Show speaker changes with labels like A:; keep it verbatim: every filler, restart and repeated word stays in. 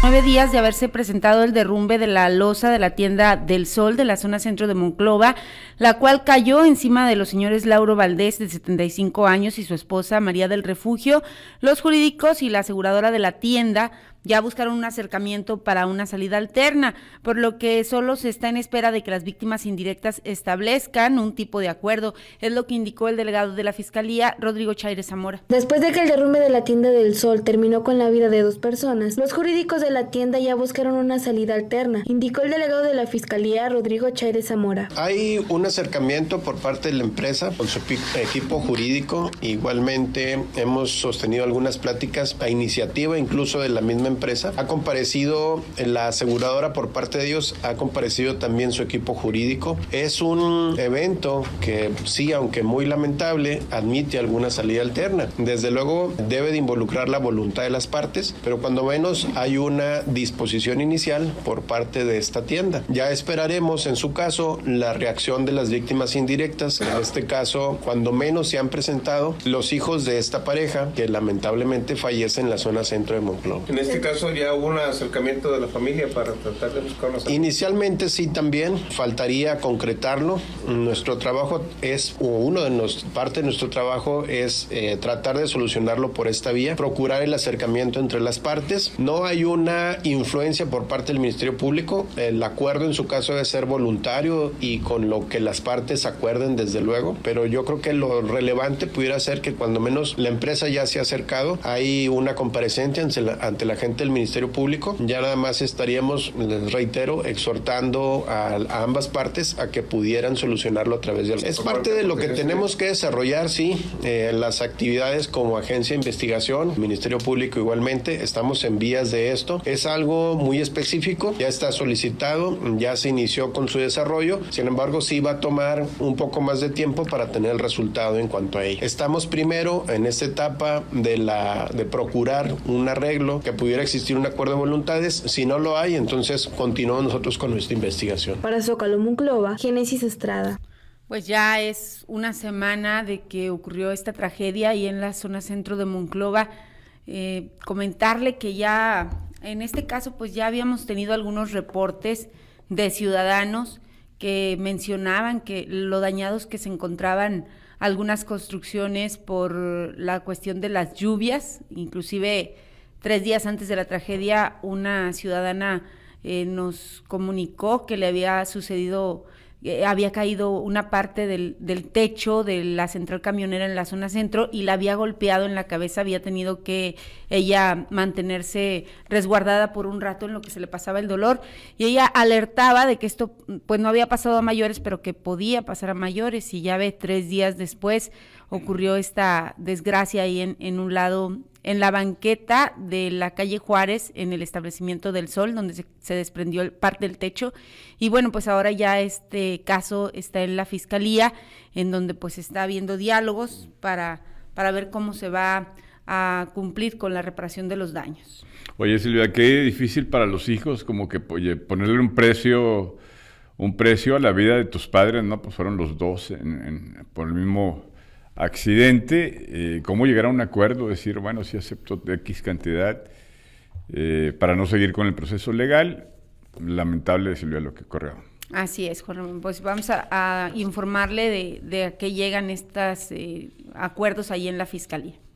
A: Nueve días de haberse presentado el derrumbe de la losa de la tienda del Sol de la zona centro de Monclova, la cual cayó encima de los señores Lauro Valdés, de setenta y cinco años, y su esposa María del Refugio. Los jurídicos y la aseguradora de la tienda ya buscaron un acercamiento para una salida alterna, por lo que solo se está en espera de que las víctimas indirectas establezcan un tipo de acuerdo, es lo que indicó el delegado de la Fiscalía, Rodrigo Chaire Zamora.
B: Después de que el derrumbe de la tienda del Sol terminó con la vida de dos personas, los jurídicos de la tienda ya buscaron una salida alterna, indicó el delegado de la Fiscalía, Rodrigo Chaire Zamora.
C: Hay un acercamiento por parte de la empresa con su equipo jurídico. Igualmente hemos sostenido algunas pláticas a iniciativa incluso de la misma empresa. Ha comparecido la aseguradora por parte de ellos, ha comparecido también su equipo jurídico. Es un evento que sí, aunque muy lamentable, admite alguna salida alterna. Desde luego debe de involucrar la voluntad de las partes, pero cuando menos hay una disposición inicial por parte de esta tienda. Ya esperaremos en su caso la reacción de las víctimas indirectas. En este caso, cuando menos se han presentado los hijos de esta pareja que lamentablemente fallece en la zona centro de Monclova.
D: En este caso ya hubo un acercamiento de la familia para tratar de buscar una salida.
C: Inicialmente sí, también faltaría concretarlo. Nuestro trabajo es, o uno de los parte de nuestro trabajo es eh, tratar de solucionarlo por esta vía, procurar el acercamiento entre las partes. No hay una influencia por parte del Ministerio Público. El acuerdo en su caso debe ser voluntario y con lo que las partes acuerden, desde luego, pero yo creo que lo relevante pudiera ser que cuando menos la empresa ya se ha acercado, hay una comparecencia ante la, ante la gente del Ministerio Público. Ya nada más estaríamos, les reitero, exhortando a, a ambas partes a que pudieran solucionarlo a través de... Es parte de lo que tenemos que desarrollar, sí, eh, las actividades como agencia de investigación, Ministerio Público igualmente, estamos en vías de esto. Es algo muy específico, ya está solicitado, ya se inició con su desarrollo, sin embargo sí va a tomar un poco más de tiempo para tener el resultado en cuanto a ello. Estamos primero en esta etapa de, la, de procurar un arreglo, que pudiera existir un acuerdo de voluntades. Si no lo hay, entonces continuamos nosotros con nuestra investigación.
B: Para Zócalo Monclova, Génesis Estrada.
A: Pues ya es una semana de que ocurrió esta tragedia ahí en la zona centro de Monclova. Eh, comentarle que ya, en este caso, pues ya habíamos tenido algunos reportes de ciudadanos que mencionaban que lo dañados que se encontraban algunas construcciones por la cuestión de las lluvias. Inclusive tres días antes de la tragedia, una ciudadana eh, nos comunicó que le había sucedido, eh, había caído una parte del, del techo de la central camionera en la zona centro y la había golpeado en la cabeza. Había tenido que ella mantenerse resguardada por un rato en lo que se le pasaba el dolor, y ella alertaba de que esto pues no había pasado a mayores, pero que podía pasar a mayores, y ya ve, tres días después ocurrió esta desgracia ahí en, en un lado, en la banqueta de la calle Juárez, en el establecimiento del Sol, donde se, se desprendió el, parte del techo. Y bueno, pues ahora ya este caso está en la Fiscalía, en donde pues está habiendo diálogos para, para ver cómo se va a cumplir con la reparación de los daños.
E: Oye, Silvia, qué difícil para los hijos, como que oye, ponerle un precio, un precio a la vida de tus padres, ¿no? Pues fueron los dos en, en, por el mismo accidente. Eh, ¿Cómo llegar a un acuerdo? Decir, bueno, sí acepto X cantidad eh, para no seguir con el proceso legal. Lamentable, Silvia, lo que ocurrió.
A: Así es, Juan. Pues vamos a, a informarle de, de a qué llegan estos eh, acuerdos ahí en la Fiscalía.